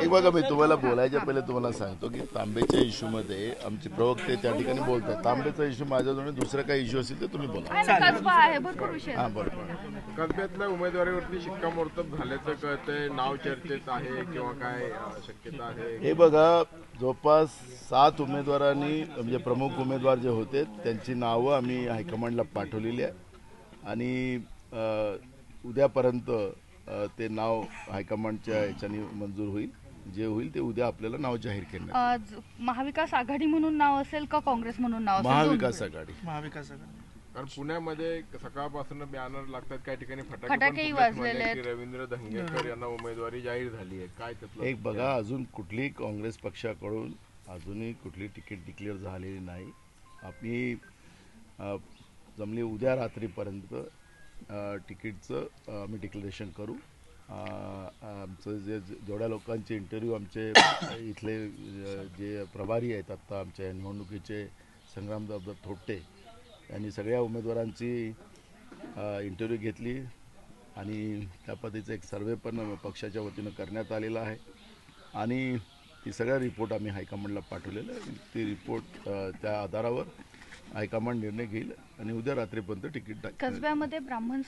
बघा, मी तुम्हाला बोलायच्या पहिले तुम्हाला सांगतो की तांबेच्या इश्यूमध्ये आमचे प्रवक्ते त्या ठिकाणी बोलतात. तांबेचा इश्यू माझ्याजवळ दुसरा काही इश्यू असेल तर तुम्ही बोला. हां बरोबर. कसब्यातल्या उमेदवारीवरती शिक्कामोर्तब झाल्याचं कळतंय. नाव चर्चेत आहे किंवा काय शक्यता आहे? हे बघा, जवळपास 7 उमेदवारांनी म्हणजे प्रमुख उमेदवार जे होते त्यांची नावं आम्ही हायकमांडला पाठवलेली आहे आणि उद्यापर्यंत ते नाव हायकमांडच्या याच्याने मंजूर होईल. जे होईल ते उद्या आपल्याला नाव जाहीर करणार. महाविकास आघाडी म्हणून नाव असेल का काँग्रेस म्हणून नाव असेल? महाविकास आघाडी. कारण पुण्यामध्ये सकाळपासून बॅनर लागतात, काही ठिकाणी फटाकेही वाजलेले आहेत. रवींद्र धंगेकर यांना उमेदवारी जाहीर झाली आहे. काय त्यातलं? एक बघा, अजून कुठलीही काँग्रेस पक्षाकडून अजूनही कुठली तिकीट डिक्लेअर झालेली नाही. आपली जमली उद्या रात्रीपर्यंत तिकीटचं आम्ही डिक्लेरेशन करू. आमचं जेवढ्या लोकांचे इंटरव्ह्यू आमचे इथले जे प्रभारी आहेत आत्ता आमच्या निवडणुकीचे संग्रामदादा थोपटे यांनी सगळ्या उमेदवारांची इंटरव्ह्यू घेतली आणि त्या पद्धतीचा एक सर्वे पण पक्षाच्या वतीनं करण्यात आलेला आहे आणि ती सगळ्या रिपोर्ट आम्ही हायकमांडला पाठवलेलं आहे. ती रिपोर्ट त्या आधारावर हायकमांड निर्णय घेईल आणि उद्या रात्रीपर्यंत तिकीट कसब्यामध्ये ब्राह्मण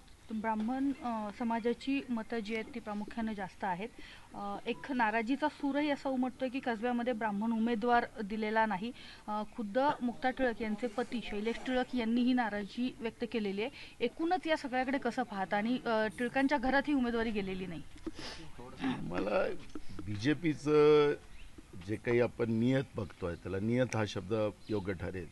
समाजाची मतं जी आहेत ती प्रामुख्याने जास्त आहेत. एक नाराजीचा सूरही असा उमटतोय की कसब्यामध्ये ब्राह्मण उमेदवार दिलेला नाही. खुद्द मुक्ता टिळक यांचे पती शैलेश टिळक यांनी ही नाराजी व्यक्त केलेली आहे. एकूणच या सगळ्याकडे कसं पाहता आणि टिळकांच्या घरात ही उमेदवारी गेलेली नाही? मला बीजेपीचं जे काही आपण नियत बघतोय त्याला नियत हा शब्द योग्य ठरेल.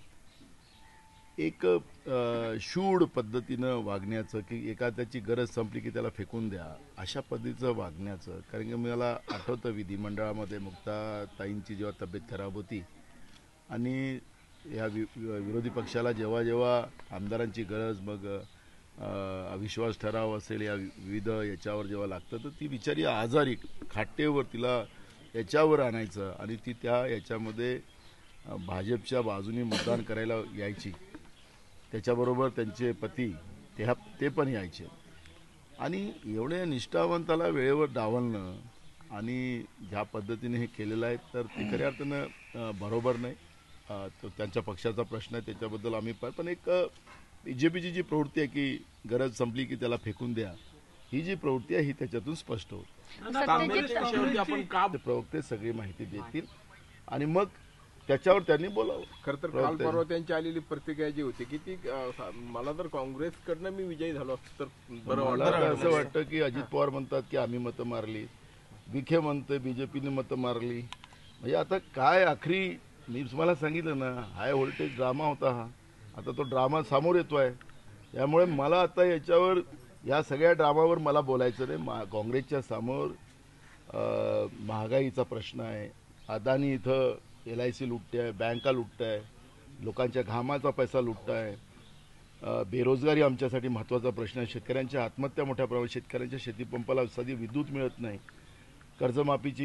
एक शूड पद्धतीनं वागण्याचं की एखाद्याची गरज संपली की त्याला फेकून द्या अशा पद्धतीचं वागण्याचं. कारण की मला आठवतं विधिमंडळामध्ये मुक्ताताईंची जेव्हा तब्येत खराब होती आणि या विरोधी पक्षाला जेव्हा जेव्हा आमदारांची गरज मग अविश्वास ठराव असेल या विविध याच्यावर जेव्हा लागतं तर ती बिचारी आजारी खाटेवर तिला याच्यावर आणायचं आणि ती त्या याच्यामध्ये भाजपच्या बाजूने मतदान करायला यायची. त्याच्याबरोबर त्यांचे पती ते पण यायचे आणि एवढ्या निष्ठावंताला वेळेवर डावलणं आणि ज्या पद्धतीने हे केलेलं आहे तर ते खऱ्या अर्थानं बरोबर नाही. तो त्यांच्या पक्षाचा प्रश्न आहे, त्याच्याबद्दल आम्ही पण एक बीजेपीची जी प्रवृत्ती आहे की गरज संपली की त्याला फेकून द्या ही जी प्रवृत्ती आहे ही त्याच्यातून स्पष्ट होते. आपण का प्रवक्ते सगळी माहिती देतील आणि मग त्याच्यावर त्यांनी बोलावं. खरं तर काल परवा त्यांची आलेली प्रतिक्रिया जी होती की ती मला तर काँग्रेसकडनं मी विजयी झालो तर बरं वाटतं. असं वाटतं की अजित पवार म्हणतात की आम्ही मतं मारली, विखे म्हणतोय बीजेपीने मतं मारली. म्हणजे आता काय आखरी मी तुम्हाला सांगितलं ना, हाय व्होल्टेज ड्रामा होता हा. आता तो ड्रामा समोर येतोय. त्यामुळे मला आता याच्यावर या सगळ्या ड्रामावर मला बोलायचं नाही. काँग्रेसच्या समोर महागाईचा प्रश्न आहे. अदानी इथं LIC लुटते आहे, बँका लुटत आहे, लोकांच्या घामाचा पैसा लुटत आहे. बेरोजगारी आमच्यासाठी महत्त्वाचा प्रश्न आहे. शेतकऱ्यांच्या आत्महत्या मोठ्या प्रमाणात, शेतकऱ्यांच्या शेतीपंपाला साधी विद्युत मिळत नाही. कर्जमाफीची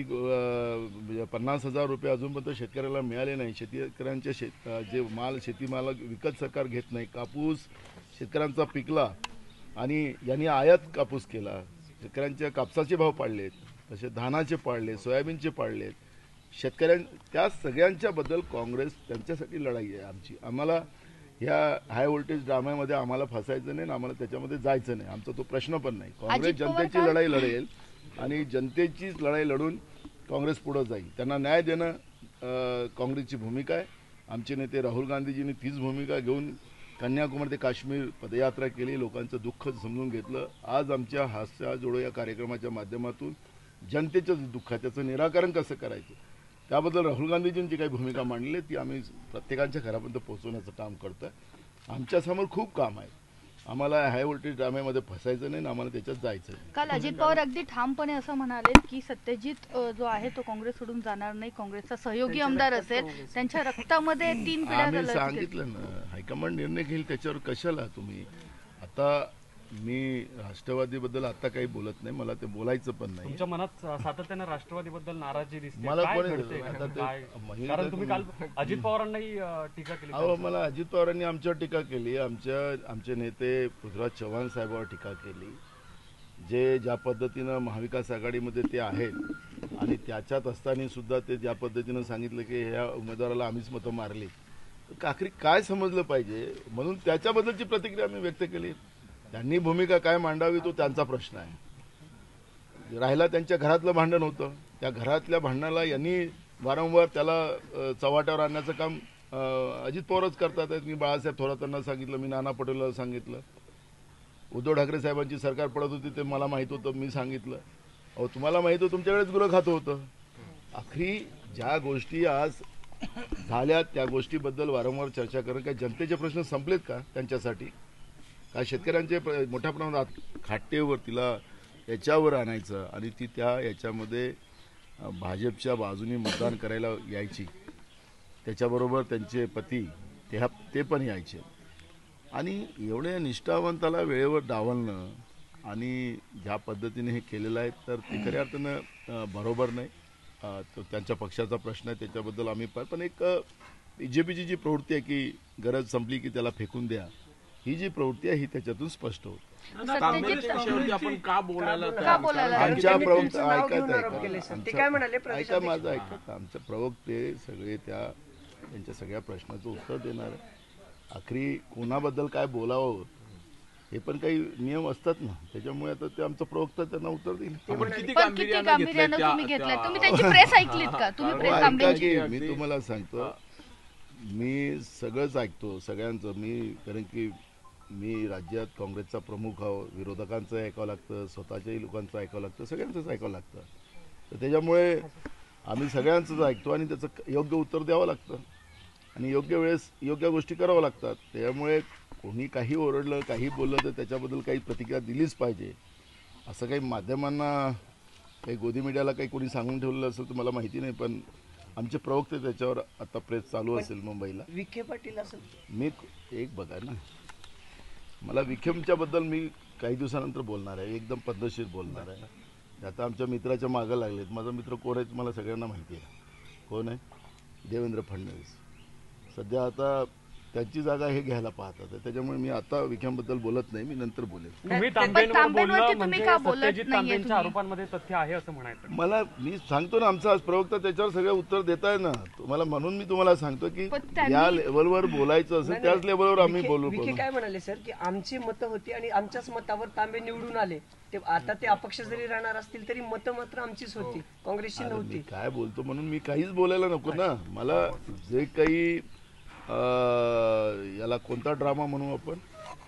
50,000 रुपये अजूनपर्यंत शेतकऱ्याला मिळाले नाही. शेतकऱ्यांच्या जे शेतीमाल विकत सरकार घेत नाही. कापूस शेतकऱ्यांचा पिकला आणि यांनी आयात कापूस केला. शेतकऱ्यांच्या कापसाचे भाव पाडलेत, तसे धानाचे पाडले, सोयाबीनचे पाडलेत. त्या सगळ्यांच्याबद्दल काँग्रेस त्यांच्यासाठी लढाई आहे आमची. आम्हाला ह्या हाय व्होल्टेज ड्राम्यामध्ये आम्हाला फसायचं नाही, आम्हाला त्याच्यामध्ये जायचं नाही. आमचा तो प्रश्न पण नाही. काँग्रेस जनतेची लढाई लढेल आणि जनतेचीच लढाई लढून काँग्रेस पुढे जाईल. त्यांना न्याय देणं काँग्रेसची भूमिका आहे. आमचे नेते राहुल गांधीजींनी तीच भूमिका घेऊन कन्याकुमारी ते काश्मीर पदयात्रा केली, लोकांचं दुःख समजून घेतलं. आज आमच्या हास्य जोडो या कार्यक्रमाच्या माध्यमातून जनतेच्या दुःखाचं निराकरण कसं करायचं त्याबद्दल राहुल गांधीजींची काही भूमिका मांडली ती आम्ही प्रत्येकाच्या घरापर्यंत पोहोचवण्याचं काम करतोय. आमच्यासमोर खूप काम आहे. आम्हाला हाय व्होल्टेज ड्राम्यामध्ये फसायचं नाही, आम्हाला त्याच्यात जायचं नाही. काल अजित पवार अगदी ठामपणे असं म्हणाले की सत्यजित जो आहे तो काँग्रेस सोडून जाणार नाही, काँग्रेसचा सहयोगी आमदार असेल. त्यांच्या रक्तामध्ये 3 पिढ्या आम्ही सांगितलं ना, हायकमांड निर्णय घेईल त्याच्यावर कशाला तुम्ही. आता मी राष्ट्रवादीबद्दल आता काही बोलत नाही, मला ते बोलायचं पण नाही. तुमच्या मनात सातत्याने राष्ट्रवादीबद्दल नाराजी दिसते. मला कारण तुम्ही काल अजित पवारांनाही टीका केली. अहो, मला अजित पवारांनी आमच्यावर टीका केली, आमचे नेते पृथ्वीराज चव्हाण साहेबांवर टीका केली. जे ज्या पद्धतीनं महाविकास आघाडीमध्ये ते आहेत आणि त्याच्यात असताना सुद्धा ते ज्या पद्धतीनं सांगितलं की ह्या उमेदवाराला आम्हीच मतं मारली, तर आखरी काय समजलं पाहिजे म्हणून त्याच्याबद्दलची प्रतिक्रिया आम्ही व्यक्त केली. त्यांनी भूमिका काय मांडावी तो त्यांचा प्रश्न आहे. राहिला त्यांच्या घरातलं भांडण होतं, त्या घरातल्या भांडणाला यांनी वारंवार त्याला चव्हाट्यावर आणण्याचं काम अजित पवारच करतात आहेत. मी बाळासाहेब थोरातांना सांगितलं, मी नाना पटोलेला सांगितलं, उद्धव ठाकरे साहेबांची सरकार पडत होती ते मला माहीत होतं, मी सांगितलं. अहो तुम्हाला माहीत होतं, तुमच्याकडेच गुरं खातं होतं. आखरी ज्या गोष्टी आज झाल्या त्या गोष्टीबद्दल वारंवार चर्चा करणं, काय जनतेचे प्रश्न संपलेत का त्यांच्यासाठी? काय शेतकऱ्यांचे मोठ्या प्रमाणात खाट्टेवर तिला याच्यावर आणायचं आणि ती त्या याच्यामध्ये भाजपच्या बाजूने मतदान करायला यायची, त्याच्याबरोबर त्यांचे पती ते पण यायचे. आणि एवढ्या निष्ठावंताला वेळेवर डावलणं आणि ज्या पद्धतीने हे केलेलं आहे तर ते खऱ्या अर्थानं बरोबर नाही. तो त्यांच्या पक्षाचा प्रश्न आहे, त्याच्याबद्दल आम्ही पण एक BJPची जी प्रवृत्ती आहे की गरज संपली की त्याला फेकून द्या, ही जी प्रवृत्ती आहे ही त्याच्यातून स्पष्ट होते. आपण का बोलायला आमच्या प्रवक्ते ऐका माझं ऐका, आमचे प्रवक्ते सगळे त्यांच्या सगळ्या प्रश्नाचं उत्तर देणार आहे. आखरी कोणाबद्दल काय बोलावं हे पण काही नियम असतात ना, त्याच्यामुळे आता ते आमचं प्रवक्ता त्यांना उत्तर देईल. पण किती पण किती गांभीर्यानं तुम्ही घेतलंय? तुम्ही त्यांची प्रेस ऐकलीत का? तुम्ही प्रेस गांभीर्याची मी तुम्हाला सांगतो, मी सगळंच ऐकतो सगळ्यांचं. कारण की मी राज्यात काँग्रेसचा प्रमुख आहो, विरोधकांचं ऐकावं लागतं, स्वतःच्याही लोकांचं ऐकावं लागतं, सगळ्यांचंच ऐकावं लागतं. तर त्याच्यामुळे आम्ही सगळ्यांचंच ऐकतो आणि त्याचं योग्य उत्तर द्यावं लागतं आणि योग्य वेळेस योग्य गोष्टी कराव्या लागतात. त्यामुळे कोणी काही ओरडलं, काही बोललं तर त्याच्याबद्दल काही प्रतिक्रिया दिलीच पाहिजे. असं काही माध्यमांना, काही गोदी मीडियाला काही कोणी सांगून ठेवलेलं असेल तर मला माहिती नाही, पण आमचे प्रवक्ते त्याच्यावर आता प्रेस चालू असेल मुंबईला. विखे पाटील असेल, मी एक बघा ना, मला विखेमच्याबद्दल मी काही दिवसानंतर बोलणार आहे, एकदम पद्धतशीर बोलणार आहे. आता आमच्या मित्राच्या मागं लागलेत. माझा मित्र कोण आहे मला सगळ्यांना माहिती आहे. कोण आहे? देवेंद्र फडणवीस. सध्या आता त्यांची जागा हे घ्यायला पाहतात, त्याच्यामुळे मी आता विखेंबद्दल बोलत नाही, मी नंतर बोलेन. तुम्ही तांबेंवर बोलणं तुम्ही म्हणजे का बोलत सत्यजित नाहीये तांबेंच्या तुम्ही? आरोपांमध्ये तथ्य आहे असं म्हणायचं. मी सांगतो ना, आमचा आज प्रवक्ता त्याच्यावर सगळं उत्तर देत आहे ना तुम्हाला, म्हणून मी तुम्हाला सांगतो की पण त्यांनी- या लेवलवर बोलायचं असेल त्याच लेवलवर आम्ही बोलू. विखे काय म्हणाले सर की आमची मतं होती आणि आमच्याच मतावर तांबे निवडून आले, ते आता ते अपक्ष जरी राहणार असतील तरी मतं मात्र आमचीच होती, काँग्रेसची अरे नव्हती. मी काय बोलतो म्हणून मी काहीच बोलायला नको ना. मला जे काही याला कोणता ड्रामा म्हणू आपण,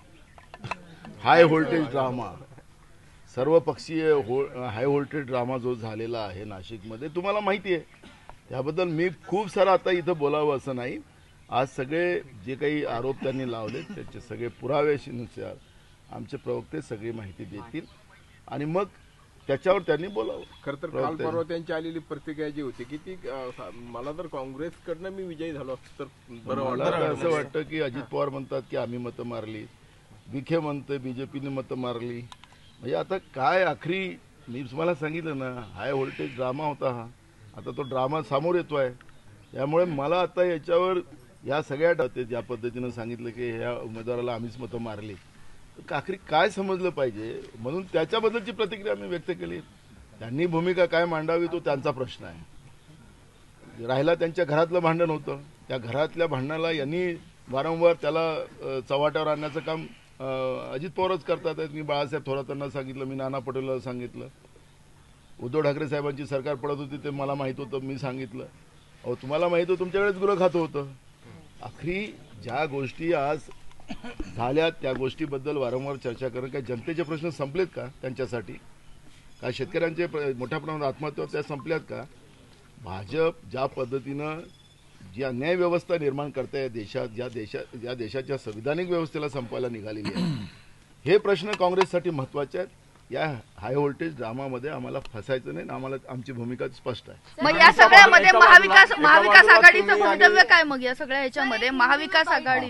हाय व्होल्टेज ड्रामा, सर्वपक्षीय हाय व्होल्टेज ड्रामा जो झालेला आहे नाशिकमध्ये तुम्हाला माहिती आहे, त्याबद्दल मी खूप सारं आता इथं बोलावं असं नाही. आज सगळे जे काही आरोप त्यांनी लावले त्याचे सगळे पुराव्यानुसार आमचे प्रवक्ते सगळी माहिती देतील आणि मग त्याच्यावर त्यांनी बोलावं. खरं तर काल परवा त्यांची आलेली प्रतिक्रिया जी होती की ती मला तर काँग्रेसकडनं मी विजयी झालो तर बरं मला वाटलं. तर असं वाटतं की अजित पवार म्हणतात की आम्ही मतं मारली, विखे म्हणते BJPने मतं मारली. म्हणजे आता काय आखरी मी तुम्हाला सांगितलं ना, हाय व्होल्टेज ड्रामा होता हा, आता तो ड्रामा समोर येतोय. त्यामुळे मला आता याच्यावर या सगळ्या ज्या पद्धतीनं सांगितलं की ह्या उमेदवाराला आम्हीच मतं मारली, तर आखरी काय समजलं पाहिजे म्हणून त्याच्याबद्दलची प्रतिक्रिया आम्ही व्यक्त केली. त्यांनी भूमिका काय मांडावी तो त्यांचा प्रश्न आहे. राहिला त्यांच्या घरातलं भांडण होतं, त्या घरातल्या भांडणाला यांनी वारंवार त्याला चव्हाट्यावर आणण्याचं काम अजित पवारच करतात आहेत. मी बाळासाहेब थोरातांना सांगितलं, मी नाना पटोलेला सांगितलं, उद्धव ठाकरे साहेबांची सरकार पडत होती ते मला माहीत होतं, मी सांगितलं. अहो तुम्हाला माहीत होतं, तुमच्याकडेच गुरं खातं होतं. आखरी ज्या गोष्टी आज झाल्या त्या गोष्टीबद्दल वारंवार चर्चा करणं, काय जनतेचे प्रश्न संपलेत का त्यांच्यासाठी? काय शेतकऱ्यांचे मोठ्या प्रमाणात आत्महत्या त्या संपल्यात का? भाजप ज्या पद्धतीनं जी अन्याय व्यवस्था निर्माण करते देशात, ज्या देशाच्या संविधानिक व्यवस्थेला संपवायला निघालेली आहे, हे प्रश्न काँग्रेससाठी महत्त्वाचे आहेत. या हाय व्होल्टेज ड्रामामध्ये आम्हाला फसायचं नाही, आम्हाला आमची भूमिका स्पष्ट आहे. मग या सगळ्यामध्ये महाविकास आघाडीचं भवितव्य काय? मग या सगळ्या ह्याच्यामध्ये महाविकास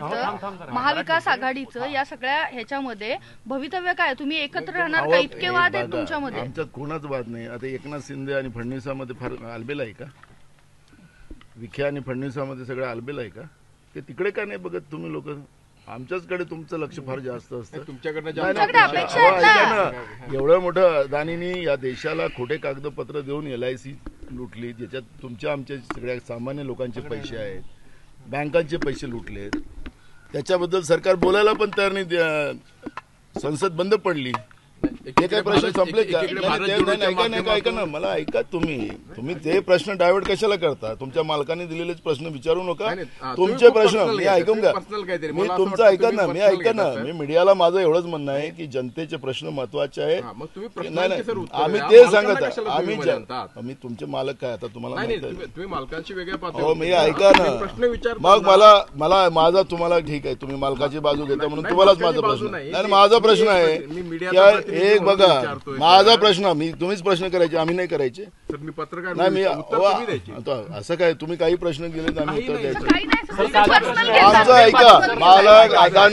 आघाडीचं या सगळ्या ह्याच्यामध्ये भवितव्य काय? तुम्ही एकत्र राहणार का? इतके वाद आहेत तुमच्यामध्ये. आमच्यात कोणाच वाद नाही. आता एकनाथ शिंदे आणि फडणवीसामध्ये फार आलबेल आहे का? विखे आणि फडणवीसामध्ये सगळं आलबेल आहे का? ते तिकडे का नाही बघत तुम्ही लोक? आमच्याचकडे तुमचं लक्ष फार जास्त असतं. तुमच्याकडनं नाही, जास्त नाही, तुमच्याकडे अपेक्षा आहेत ना. ऐका ना, एवढं मोठं अदानींनी या देशाला खोटे कागदपत्र देऊन LIC लुटली, ज्याच्यात तुमच्या आमच्या सगळ्या सामान्य लोकांचे पैसे आहेत, बँकांचे पैसे लुटलेत. त्याच्याबद्दल सरकार बोलायला पण तयार नाही. संसद बंद पडली. हे काय प्रश्न संपले का? ऐका ना, मला ऐका. तुम्ही ते प्रश्न डायव्हर्ट कशाला करता? तुमच्या मालकाने दिलेलेच प्रश्न विचारू नका. तुमचे प्रश्न मी ऐकून घ्या. मी तुमचं ऐका ना, मी मीडियाला माझं एवढंच म्हणणं आहे की जनतेचे प्रश्न महत्वाचे आहेत. नाही, आम्ही ते सांगत आहे. आम्ही तुमचे मालक काय आता तुम्हाला तुम्ही मालकांशी वेगळ्या हो, मी ऐका ना. मग मला माझा तुम्हाला ठीक आहे, तुम्ही मालकाची बाजू घेता म्हणून तुम्हालाच माझा प्रश्न नाही. माझा प्रश्न आहे एक बघा, माझा प्रश्न तुम्हीच प्रश्न करायचे, आम्ही नाही करायचे. मी पत्रकार नाही मी असं काय तुम्ही काही प्रश्न केले तर आम्ही उत्तर द्यायचे. आमचं ऐका, मालक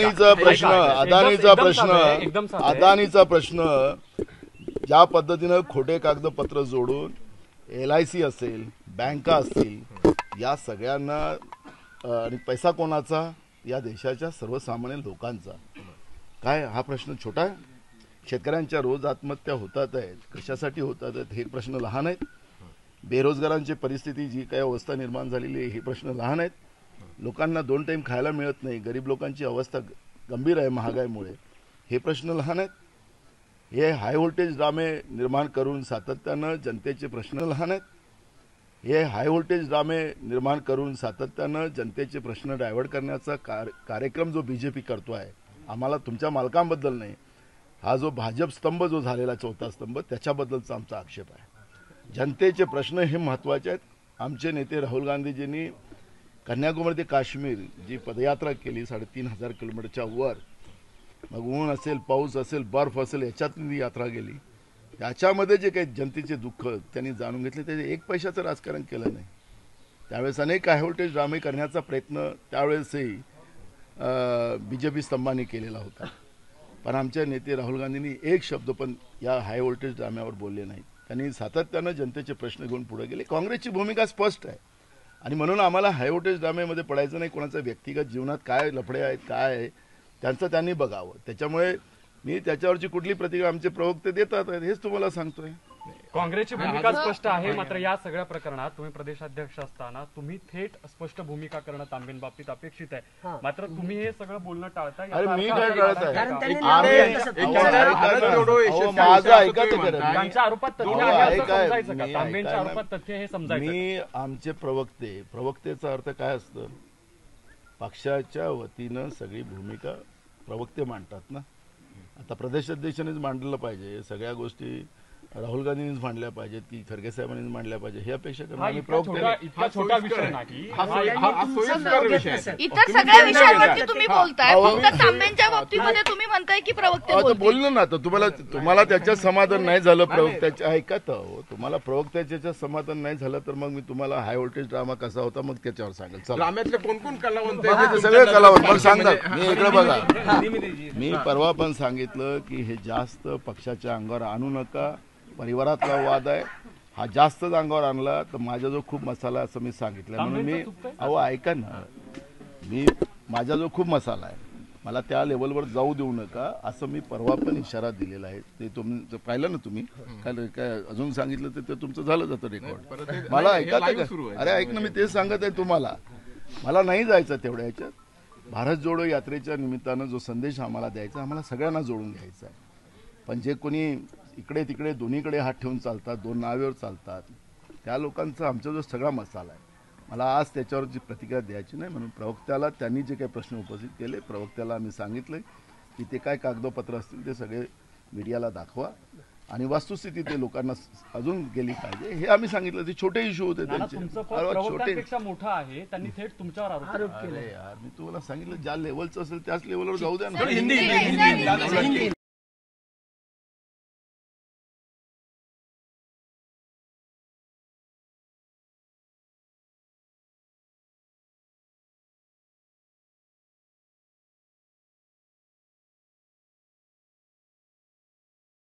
अदानीचा प्रश्न ज्या पद्धतीनं खोटे कागदपत्र जोडून LIC असेल, बँका असतील, या सगळ्यांना आणि पैसा कोणाचा? या देशाच्या सर्वसामान्य लोकांचा. काय हा प्रश्न छोटा आहे? शेतकऱ्यांच्या रोज आत्महत्या होतात आहेत, कशासाठी होतात आहेत हे प्रश्न लहान आहेत. बेरोजगारांची परिस्थिती जी काही अवस्था निर्माण झालेली आहे हे प्रश्न लहान आहेत. लोकांना 2 टाइम खायला मिळत नाही, गरीब लोकांची अवस्था गंभीर आहे महागाईमुळे, हे प्रश्न लहान आहेत. हे हाय व्होल्टेज ड्रामे निर्माण करून सातत्यानं जनतेचे प्रश्न लहान आहेत. हे हाय व्होल्टेज ड्रामे निर्माण करून सातत्यानं जनतेचे प्रश्न डायव्हर्ट करण्याचा कार्यक्रम जो BJP करतो आहे, आम्हाला तुमच्या मालकांबद्दल नाही, हा जो भाजप स्तंभ जो झालेला 4था स्तंभ त्याच्याबद्दलचा आमचा आक्षेप आहे. जनतेचे प्रश्न हे महत्त्वाचे आहेत. आमचे नेते राहुल गांधीजींनी कन्याकुमारी ते काश्मीर जी पदयात्रा केली 3,500 किलोमीटरच्या वर, मग ऊन असेल, पाऊस असेल, बर्फ असेल, याच्यातून ती यात्रा गेली. त्याच्यामध्ये जे काही जनतेचे दुःख त्यांनी जाणून घेतले, ते 1 पैशाचं राजकारण केलं नाही. त्यावेळेस अनेक हाय व्होल्टेज ड्रामे करण्याचा प्रयत्न त्यावेळेसही BJP स्तंभाने केलेला होता. पण आमचे नेते राहुल गांधींनी एक शब्द पण या हाय व्होल्टेज ड्राम्यावर बोलले नाही. त्यांनी सातत्यानं जनतेचे प्रश्न घेऊन पुढे गेले. काँग्रेसची भूमिका स्पष्ट आहे आणि म्हणून आम्हाला हाय व्होल्टेज ड्राम्यामध्ये पडायचं नाही. कोणाच्या व्यक्तिगत जीवनात काय लफडे आहेत, काय आहे, त्यांचं त्यांनी बघावं. त्याच्यामुळे मी त्याच्यावरची कुठली प्रतिक्रिया आमचे प्रवक्ते देतात हेच तुम्हाला सांगतोय. काँग्रेसची भूमिका स्पष्ट आहे. मात्र या सगळ्या प्रकरणात तुम्ही प्रदेशाध्यक्ष असताना तुम्ही थेट स्पष्ट भूमिका करणं तांबेन बाबतीत अपेक्षित आहे. मात्र तुम्ही हे सगळं बोलणं टाळताय. अरे मी काय टाळत आहे? त्यांच्या आरोपात तथ्य आहे असं समजायचं का? तांबेंच्या आरोपात तथ्य हे समजायचं? मी आमचे प्रवक्तेचा अर्थ काय असतं? पक्षाच्या वतीनं सगळी भूमिका प्रवक्ते मांडतात ना. आता प्रदेशाध्यक्षांनीच मांडलं पाहिजे सगळ्या गोष्टी, राहुल गांधींनीच मांडल्या पाहिजेत की खरगे साहेबांनीच मांडल्या पाहिजे, हे अपेक्षा करणं इतका छोटा विषय नाही. इतर सगळ्या विषयांवरती तुम्ही बोलताय, फक्त तांबेंच्या बाबतीमध्ये तुम्ही म्हणताय की प्रवक्ते बोललो ना. तर तुम्हाला त्याच्यात समाधान नाही झालं प्रवक्त्याच्या, ऐकत हो, तुम्हाला प्रवक्त्याच्या समाधान नाही झालं तर मग मी तुम्हाला हाय व्होल्टेज ड्रामा कसा होता मग त्याच्यावर सांगेल. ड्राम्यातले कोण कलावंत सगळे कलावंत मग सांगतात. मी इकडे बघा, मी परवा पण सांगितलं की हे जास्त पक्षाच्या अंगावर आणू नका. परिवारातला वाद आहे, हा जास्तच अंगावर आणला तर माझ्याजवळ खूप मसाला आहे असं मी सांगितलं. म्हणून मी ऐका ना, माझ्याजवळ खूप मसाला आहे, मला त्या लेवलवर जाऊ देऊ नका असं मी परवा पण इशारा दिलेला आहे. ते तुमचं पाहिलं ना तुम्ही, काय अजून सांगितलं तर ते तुमचं झालं जातं रेकॉर्ड. मला ऐका, अरे ऐक ना, मी तेच सांगत आहे तुम्हाला. मला नाही जायचं तेवढ्या ह्याच्यात. भारत जोडो यात्रेच्या निमित्तानं जो संदेश आम्हाला द्यायचा, आम्हाला सगळ्यांना जोडून घ्यायचा आहे. पण जे कोणी इकडे तिकडे दोन्हीकडे हात ठेवून चालतात, 2 नावेवर चालतात, त्या लोकांचा आमच्याजवळ सगळा मसाला आहे. मला आज त्याच्यावरची प्रतिक्रिया द्यायची नाही. म्हणून प्रवक्त्याला त्यांनी जे काही प्रश्न उपस्थित केले, प्रवक्त्याला आम्ही सांगितलं की ते काय कागदपत्र असतील ते सगळे मीडियाला दाखवा आणि वस्तुस्थिती ते लोकांना अजून गेली पाहिजे हे आम्ही सांगितलं. ते छोटे इश्यू होते त्यांचे, छोटे मोठा आहे, त्यांनी थेट तुमच्यावर आरोप केले. यार मी तुम्हाला सांगितलं ज्या लेवलचं असेल त्याच लेवलवर जाऊ द्या ना.